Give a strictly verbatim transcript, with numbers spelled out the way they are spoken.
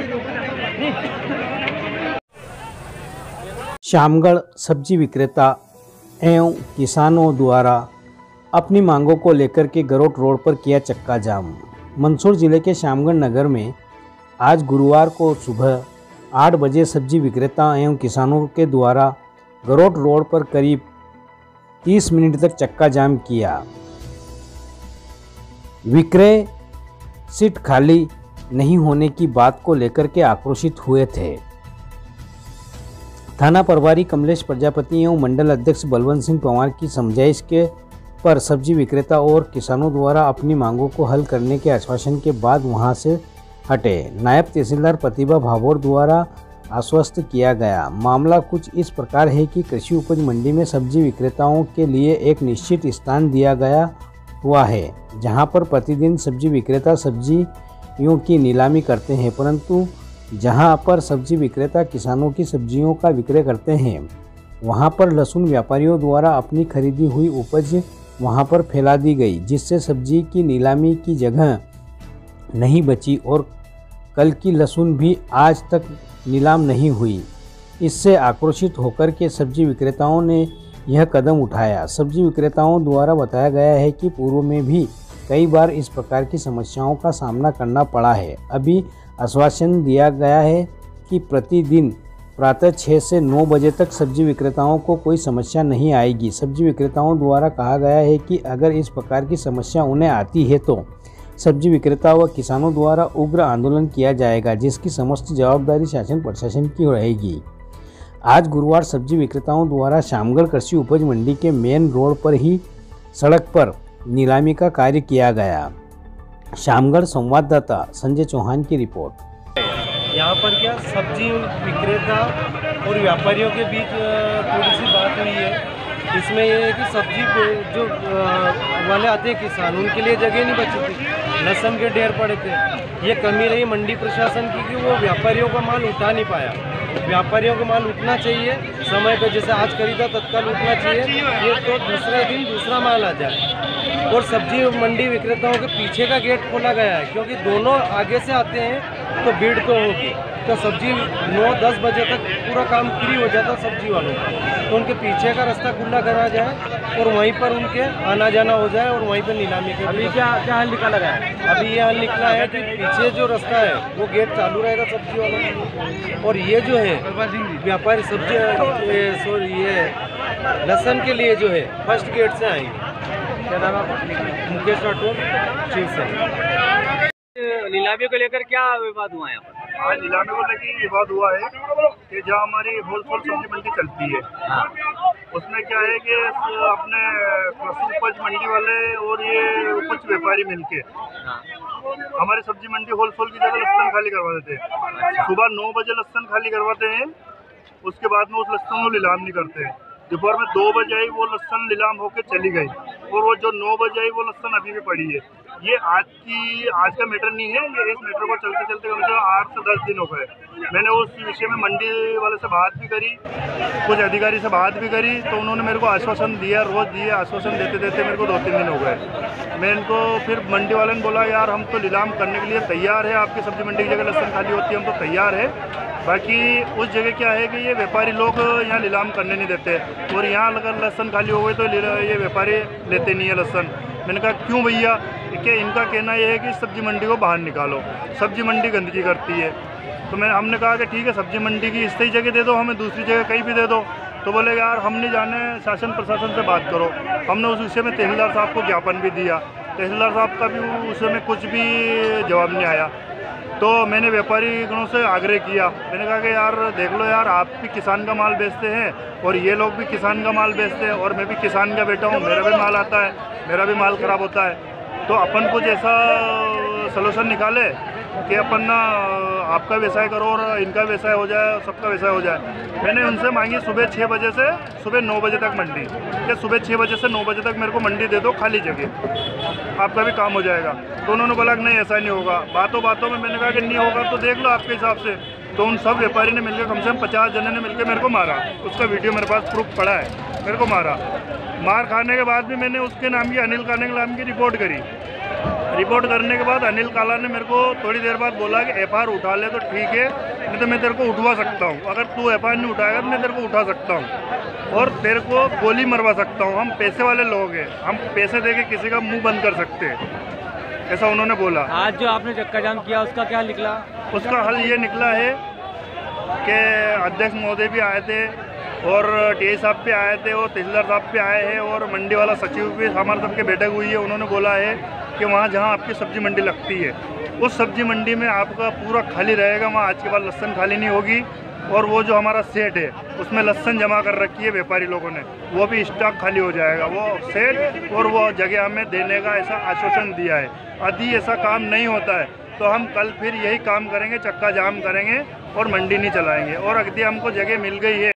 शामगढ़ सब्जी विक्रेता एवं किसानों द्वारा अपनी मांगों को लेकर के गरोट रोड पर किया चक्का जाम। मंदसौर जिले के शामगढ़ नगर में आज गुरुवार को सुबह आठ बजे सब्जी विक्रेता एवं किसानों के द्वारा गरोट रोड पर करीब तीस मिनट तक चक्का जाम किया। विक्रय सीट खाली नहीं होने की बात को लेकर के आक्रोशित हुए थे। थाना प्रभारी कमलेश प्रजापति एवं मंडल अध्यक्ष बलवंत सिंह पंवार की समझाइश के पर सब्जी विक्रेता और किसानों द्वारा अपनी मांगों को हल करने के आश्वासन के बाद वहां से हटे। नायब तहसीलदार प्रतिभा भाभोर द्वारा आश्वस्त किया गया। मामला कुछ इस प्रकार है कि कृषि उपज मंडी में सब्जी विक्रेताओं के लिए एक निश्चित स्थान दिया गया हुआ है, जहां पर प्रतिदिन सब्जी विक्रेता सब्जियों की नीलामी करते हैं, परंतु जहां पर सब्जी विक्रेता किसानों की सब्जियों का विक्रय करते हैं, वहां पर लहसुन व्यापारियों द्वारा अपनी खरीदी हुई उपज वहां पर फैला दी गई, जिससे सब्जी की नीलामी की जगह नहीं बची और कल की लहसुन भी आज तक नीलाम नहीं हुई। इससे आक्रोशित होकर के सब्जी विक्रेताओं ने यह कदम उठाया। सब्जी विक्रेताओं द्वारा बताया गया है कि पूर्व में भी कई बार इस प्रकार की समस्याओं का सामना करना पड़ा है। अभी आश्वासन दिया गया है कि प्रतिदिन प्रातः छः से नौ बजे तक सब्जी विक्रेताओं को कोई समस्या नहीं आएगी। सब्जी विक्रेताओं द्वारा कहा गया है कि अगर इस प्रकार की समस्या उन्हें आती है तो सब्जी विक्रेता व किसानों द्वारा उग्र आंदोलन किया जाएगा, जिसकी समस्त जवाबदारी शासन प्रशासन की रहेगी। आज गुरुवार सब्जी विक्रेताओं द्वारा शामगढ़ कृषि उपज मंडी के मेन रोड पर ही सड़क पर नीलामी का कार्य किया गया। शामगढ़ संवाददाता संजय चौहान की रिपोर्ट। यहाँ पर क्या सब्जी विक्रेता और व्यापारियों के बीच थोड़ी सी बात हुई है। इसमें यह है कि सब्जी जो वाले आते हैं किसान, उनके लिए जगह नहीं बची थी, लहसुन के ढेर पड़े थे। ये कमी रही मंडी प्रशासन की कि वो व्यापारियों का माल उठा नहीं पाया। व्यापारियों का माल उठना चाहिए समय पे, जैसे आज खरीदा तत्काल उठना चाहिए, ये तो दूसरे दिन दूसरा माल आ जाए। और सब्जी मंडी विक्रेताओं के पीछे का गेट खोला गया है, क्योंकि दोनों आगे से आते हैं तो भीड़ तो होगी, तो सब्जी नौ दस बजे तक पूरा काम फ्री हो जाता सब्जी वालों का। तो उनके पीछे का रास्ता खुला करा जाए और वहीं पर उनके आना जाना हो जाए और वहीं पर नीलामी के। अभी क्या क्या हल निकाला गया है? अभी ये हल निकला है कि पीछे जो रास्ता है वो गेट चालू रहेगा सब्जी वालों का, और ये जो है व्यापारी सब्जी सॉरी ये लहसुन के लिए जो है फर्स्ट गेट से आएंगे। क्या नाम है? मुकेश राठौर, शिवसेना। नीलामी को लेकर क्या विवाद हुआ है यहाँ पर? हाँ, नीलामी को लेकर विवाद हुआ है कि जहाँ हमारी होलसेल सब्जी मंडी चलती है, हाँ, उसमें क्या है कि अपने कृषि उपज मंडी वाले और ये उपज व्यापारी मिलके, हाँ, हमारी सब्जी मंडी होलसेल की जगह लहसुन खाली करवा देते हैं। अच्छा। सुबह नौ बजे लहसुन खाली करवाते हैं, उसके बाद में उस लहसुन को नीलाम नहीं करते हैं। दोपहर में दो बजे आई वो लहसुन नीलाम होकर चली गई, और वो जो नौ बजे आई वो लहसुन अभी भी पड़ी है। ये आज की आज का मैटर नहीं है, ये इस मैटर को चलते चलते कम से कम आठ से दस दिन हो गए। मैंने उस विषय में मंडी वाले से बात भी करी, कुछ अधिकारी से बात भी करी, तो उन्होंने मेरे को आश्वासन दिया, रोज़ दिए, आश्वासन देते देते मेरे को दो तीन दिन हो गए। मैं इनको फिर मंडी वाले ने बोला, यार हम तो नीलाम करने के लिए तैयार है, आपकी सब्जी मंडी की जगह लहसुन खाली होती है, हम तो तैयार है, बाकी उस जगह क्या है कि ये व्यापारी लोग यहाँ नीलाम करने नहीं देते, और यहाँ अगर लहसुन खाली हो गई तो ये व्यापारी लेते नहीं है लहसुन। मैंने कहा क्यों भैया, कि इनका कहना यह है कि सब्जी मंडी को बाहर निकालो, सब्जी मंडी गंदगी करती है। तो मैं हमने कहा कि ठीक है, सब्जी मंडी की इस सही जगह दे दो, हमें दूसरी जगह कहीं भी दे दो। तो बोले यार हम नहीं जाने, शासन प्रशासन से बात करो। हमने उस विषय में तहसीलदार साहब को ज्ञापन भी दिया, तहसीलदार साहब का भी उस में कुछ भी जवाब नहीं आया। तो मैंने व्यापारी गणों से आग्रह किया, मैंने कहा कि यार देख लो यार, आप भी किसान का माल बेचते हैं और ये लोग भी किसान का माल बेचते हैं, और मैं भी किसान का बेटा हूँ, मेरा भी माल आता है, मेरा भी माल ख़राब होता है। तो अपन कुछ ऐसा सलूशन निकाले कि अपन ना आपका व्यवसाय करो और इनका व्यवसाय हो जाए, सबका व्यवसाय हो जाए। मैंने उनसे मांगी सुबह छः बजे से सुबह नौ बजे तक मंडी, कि सुबह छः बजे से नौ बजे तक मेरे को मंडी दे दो खाली जगह, आपका भी काम हो जाएगा। तो उन्होंने बोला कि नहीं ऐसा नहीं होगा। बातों बातों में मैंने कहा कि नहीं होगा तो देख लो आपके हिसाब से। तो उन सब व्यापारी ने मिलकर, कम से कम पचास जने ने मिलकर मेरे को मारा। उसका वीडियो मेरे पास प्रूफ पड़ा है, मेरे को मारा। मार खाने के बाद भी मैंने उसके नाम की, अनिल खाने के नाम की रिपोर्ट करी। रिपोर्ट करने के बाद अनिल काला ने मेरे को थोड़ी देर बाद बोला कि एफ आई आर उठा ले तो ठीक है, नहीं तो मैं तेरे को उठवा सकता हूँ। अगर तू एफ आई आर नहीं उठाएगा तो मैं तेरे को उठा सकता हूँ और तेरे को गोली मरवा सकता हूँ। हम पैसे वाले लोग हैं, हम पैसे दे के किसी का मुंह बंद कर सकते हैं, ऐसा उन्होंने बोला। आज जो आपने चक्का जाम किया उसका क्या निकला? उसका हल ये निकला है कि अध्यक्ष महोदय भी आए थे और टी आई साहब भी आए थे और तहसीलदार साहब भी आए हैं और मंडी वाला सचिव भी हमारे सबके बैठक हुई है। उन्होंने बोला है कि वहाँ जहाँ आपकी सब्जी मंडी लगती है उस सब्जी मंडी में आपका पूरा खाली रहेगा, वहाँ आज के बाद लहसुन खाली नहीं होगी। और वो जो हमारा सेट है उसमें लहसुन जमा कर रखी है व्यापारी लोगों ने, वो भी स्टॉक खाली हो जाएगा। वो सेट और वो जगह हमें देने का ऐसा आश्वासन दिया है। यदि ऐसा काम नहीं होता है तो हम कल फिर यही काम करेंगे, चक्का जाम करेंगे और मंडी नहीं चलाएंगे। और अगर हमको जगह मिल गई है